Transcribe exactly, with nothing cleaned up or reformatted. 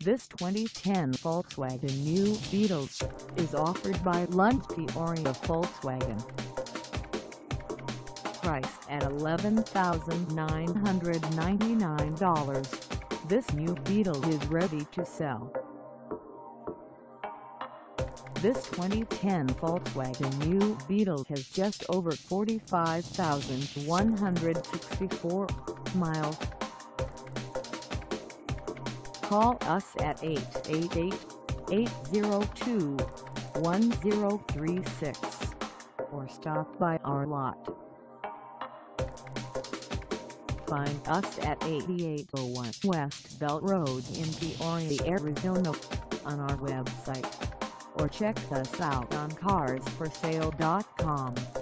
This twenty ten Volkswagen New Beetle is offered by Lunde Peoria Volkswagen. Priced at eleven thousand nine hundred ninety-nine dollars, this new Beetle is ready to sell. This twenty ten Volkswagen New Beetle has just over forty-five thousand one hundred sixty-four miles. Call us at eight eight eight, eight zero two, one zero three six or stop by our lot. Find us at eighty-eight oh one West Bell Road in Peoria, Arizona on our website, or check us out on cars for sale dot com.